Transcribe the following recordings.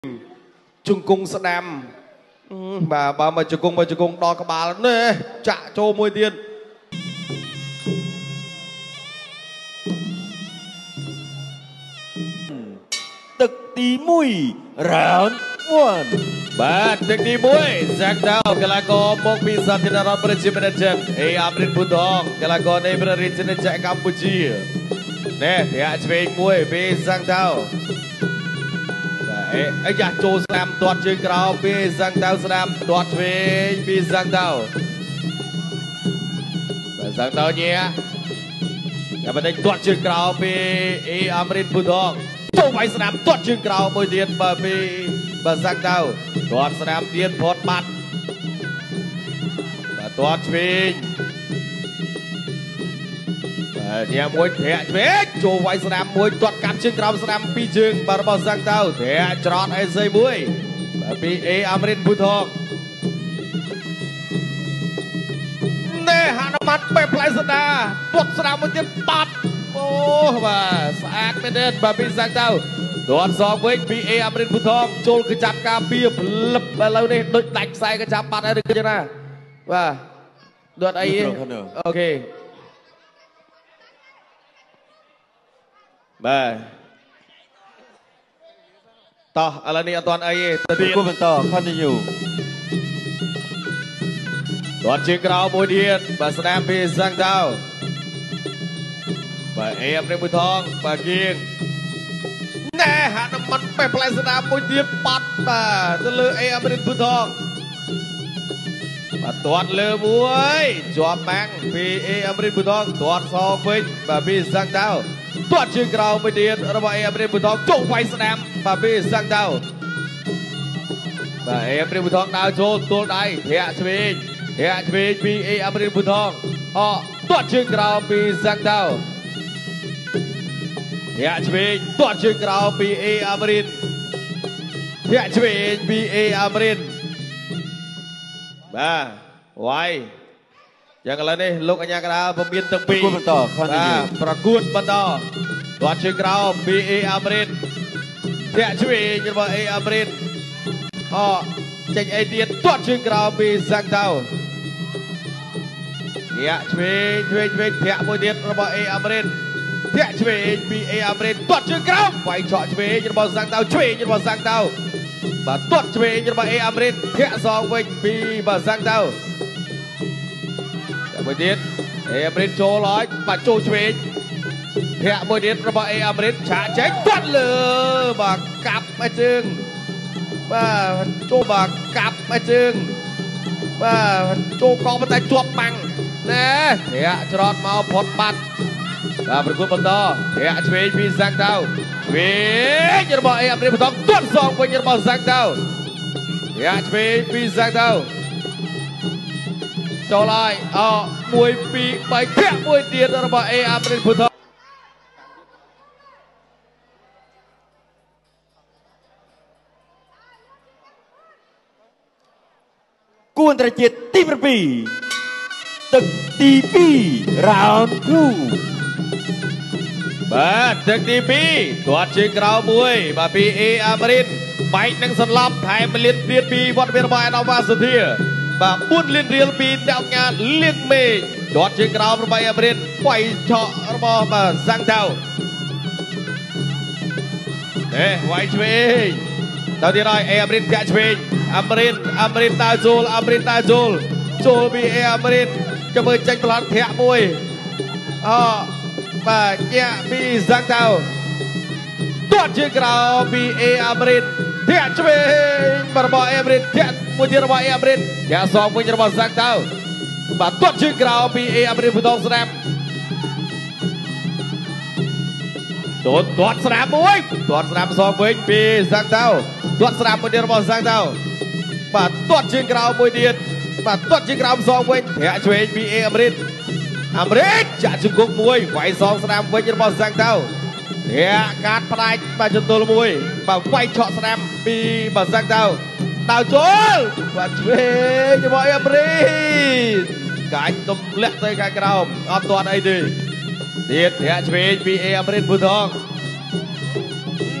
chung cung sẵn đam bà mà chung cung đo cả bà lắm nè chạ cho môi tiên ទឹកទី1 round 1 បាទទឹកទី1សាក់តោកីឡាករមកពីសាធារណរដ្ឋប្រជាមានិតចិនអេអាប់រិនពូតងកីឡាករនៃប្រទេសជាតិកម្ពុជាណែធាក់ឆ្វេងមួយពីសាក់តោបាទអីយ៉ាចូលស្ដាំទាត់ជើងក្រោមពីសាក់តោស្ដាំទាត់ឆ្វេងពីសាក់តោបាទសាក់តោញ៉ាយ៉ាបណ្ឌិតទាត់ជើងក្រោមពីអេអាប់រិនពូតងចូលវាយស្ដាំទាត់ជើងក្រោមមួយទៀតបាទពីបាទសាក់តោទាត់ស្ដាំទៀតផុតបាត់បាទទាត់ឆ្វេងបាទញ៉ាំមួយធាក់ឆ្វេងចូលវាយស្ដាំមួយទាត់កាប់ជើងក្រោមស្ដាំពីរជើងបាទរបស់សាក់តោធាក់ច្រត់អេសីមួយបាទពីអេអាមរិនពូថងណែហនុម័តបែបផ្លែស្ដាទាត់ស្ដាំមួយទៀតបាត់អូបាទស្អាតមែនទេបាទពីសាក់តោទាត់សងវិញពីអេអាមរិនពូថងចូលកចាប់ការពារផ្លឹបឥឡូវនេះដូចដាច់ខ្សែកចាប់បាត់ហើយឬយ៉ាងណាបាទដួតអីអូខេបាទតោះឥឡូវនេះអត់ទាន់អីទេទៅទៀតបន្ត continue ទាត់ជើងក្រោមមួយទៀតបាទស្ដាំពីសាំងតោបាទអេអាមរិនពូថងបាទគៀងណែហនុម័តបែបផ្លែស្ដាមមួយទៀតបាត់បាទទៅលើអេអាមរិនពូថងបាទទាត់លើមួយជាប់ម៉ាំងពីអេអាមរិនពូថងទាត់សងវិញបាទពីសាំងតោទាត់ជើងក្រោមមួយទៀតរបស់អេអាមរិនពូថងចុះវាយស្ដាំបាទពីសាំងតោបាទអេអាមរិនពូថងដើរចូលទល់ដៃធាក់ឆ្វេងពីអេអាមរិនពូថងទាត់ជើងក្រោមពីសាំងតោធាក់ឆ្វេងទាត់ជើងក្រោមពីអេអាមរិនធាក់ឆ្វេងពីអេអាមរិនបាទវាយយ៉ាងឥឡូវនេះលោកអញ្ញាកណ្ដាលពមៀនទាំងពីរបន្ត continue ប្រកួតបន្តទាត់ជើងក្រោមពីអេអាមរិនធាក់ឆ្វេងរបស់អេអាមរិនចេញអីទៀតទាត់ជើងក្រោមពីសាំងតោធាក់ឆ្វេងធាក់មួយទៀតរបស់អេអាមរិនធាក់ឆ្វេងពីអេអាមរិនទាត់ជើងក្រោមវាយឆក់ឆ្វេងរបស់សាំងតោឆ្វេងរបស់សាំងតោបាទទាត់ឆ្វេងរបស់អេអាមរិនធាក់សងវិញពីបាទសាំងតោមួយទៀតអេអាមរិនចូលហើយបាទចូលឆ្វេងធាក់មួយទៀតរបស់អេអាមរិនឆាកចេញទាត់លើបាទកាប់មកជើងបាទចូលបាទកាប់មកជើងបាទចូលកងប៉ុន្តែជាប់បាំងណែធាក់ច្រត់មកផុតបាត់បាទប្រកួតបន្តធាក់ឆ្វេងពីសាំងតោឆ្វេងរបស់អេអាមរិនបន្តទាត់សងវិញរបស់សាំងតោធាក់ឆ្វេងពីសាំងតោចូលហើយ1 2 3ធាក់មួយទៀតរបស់អេអាមរិនពូថងគួនត្រជាតិទី7ទឹកទី2 round 2 បាទទឹកទី2ទាត់ជើងក្រោមមួយបាទពីអេអាមរិនបែកនឹងសន្លប់ថែមលានទៀតពីវត្តមានរបស់អាដាមវ៉ាសុធាបាទ4លានរៀលពីអ្នកអង្គការលៀងមេឃទាត់ជើងក្រោមរបស់អាមរិនវាយឆក់របស់បាទសាំងតោវាយឆ្វេងតើទៀតហើយអេអាមរិនធាក់ឆ្វេងអាមរិនដើរចូលពីអេអាមរិនចាំមើលចេញប្លន់ធាក់មួយបាទញាក់ពីសាំងតោទាត់ជើងក្រោមពីអេអាមរិនធាក់ឆ្វេងរបស់អេអាមរិនធាក់មួយទៀតរបស់អេអាមរិនធាក់សងវិញរបស់សាំងតោបាទទាត់ជើងក្រោមពីអេអាមរិនពូថងស្ដាំទាត់ស្ដាំមួយទាត់ស្ដាំសងវិញពីសាំងតោទាត់ស្ដាំមួយទៀតរបស់សាំងតោបាទទាត់ជើងក្រោមមួយទៀតបាទទាត់ជើងក្រោមសងវិញធាក់ឆ្វេងពីអេអាមរិនចាក់ជង្គង់មួយវាយសងស្ដាំវិញរបស់សាំងតោធាក់កាត់ផ្ដាច់បាទចន្ទុលមួយបាទវាយឆក់ស្ដាំពីបាទសាំងតោដើរចូលបាទឆ្វេងរបស់អេអាមរិនកាច់ទម្លាក់ទៅខាងក្រោមអត់ទាន់អីទេទៀតធាក់ឆ្វេងពីអេអាមរិនពូថងណ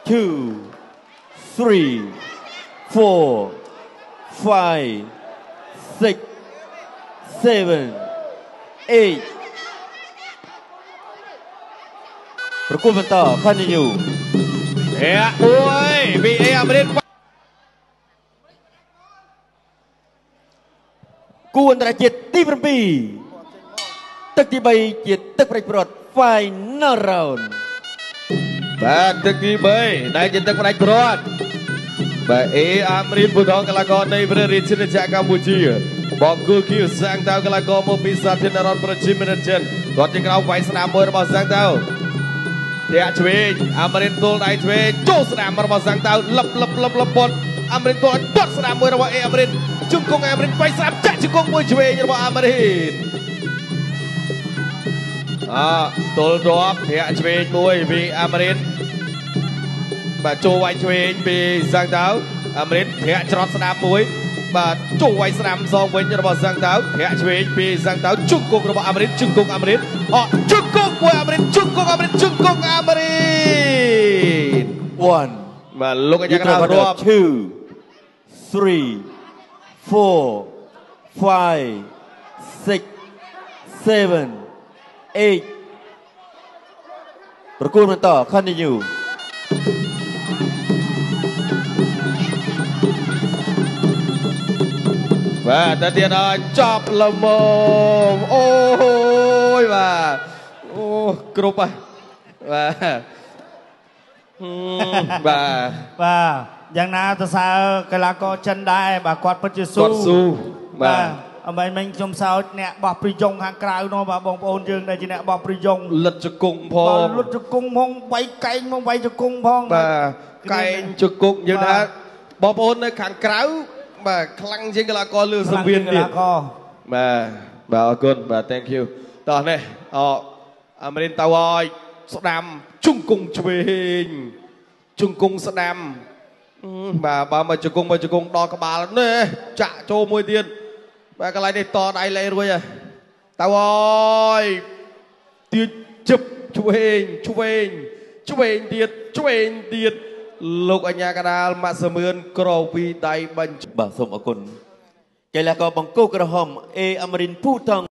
2 3 4 5 6 7 8 ប្រគល់បន្ត continue មួយពីអេអាមេរិកគូអន្តរជាតិទី7ទឹកទី3ជាទឹកប្រេចព្រាត់ Final Round បាទទឹកទី3ដែលជាទឹកផ្ដាច់ព្រាត់បាទអេអាមេរិកបុត្រកីឡាករនៃព្រះរាជាណាចក្រកម្ពុជាបង្គោលគីវសាំងតៅកីឡាករមកពីសាធារណរដ្ឋប្រជាមានិតចិនគាត់ជាក្រៅវាយស្នាមមួយរបស់សាំងតៅធាក់ឆ្វេងអាមេរិកទល់ដៃឆ្វេងចូលស្នាមរបស់សាំងតៅលឹបប៉ុនអាមេរិកទល់ទាត់ស្នាមមួយរបស់អេអាមេរិកជង្គង់អាមេរិកវាយស្នាមចាក់ជង្គង់មួយឆ្វេងរបស់អាមេរិកទល់រាប់ធាក់ឆ្វេងមួយពីអាមេរិកបាទចូលវាយឆ្វេងពីសាំងតៅអាមេរិកធាក់ច្រត់ស្នាមមួយបាទចូលវាយស្នាមសងវិញរបស់សាំងតៅធាក់ឆ្វេងពីសាំងតៅជង្គង់របស់អាមេរិកជង្គង់អាមេរិកជង្គង់មួយអាមេរិកជង្គង់អាមេរិកជង្គង់អាមេរិក 1 បាទលោកអាចារ្យរាប់ 2 3 4 5 6 7 8ប្រគល់បន្ត continue បាទតែទៀតដល់ចប់លមមអូយបាទអូគ្រប់ហើយបាទយ៉ាងណាទៅសើកីឡាករចិនដែរបាទគាត់ពិតជាស៊ូបាទអមេមិញខ្ញុំសោចអ្នកបោះប្រយុងខាងក្រៅនោះបាទបងប្អូនយើងដែលជាអ្នកបោះប្រយុងលិតជង្គង់ផងលិតជង្គង់ផងវាយកែងផងវាយជង្គង់ផងបាទកែងជង្គង់យើងថាបងប្អូននៅខាងក្រៅបាទខ្លាំងជាងកីឡាករលើសង្វៀនទៀតបាទអរគុណបាទ thank you តោះនេះអាមេរិកទៅឲ្យស្ដាំជង្គង់ឆ្វេងជង្គង់ស្ដាំបាទបើមកជង្គង់ដល់ក្បាលនេះចាក់ចូលមួយទៀតបាទកន្លែងនេះតដៃលេរួចហើយទៅឲ្យទៀតជឹបឆ្វេងទៀតលោកអញ្ញាកដាលម៉ាក់សមឿនក្រវីដៃបាញ់បាទសូមអរគុណកីឡាករបង្គោលក្រហមអេអាមេរិនភូថង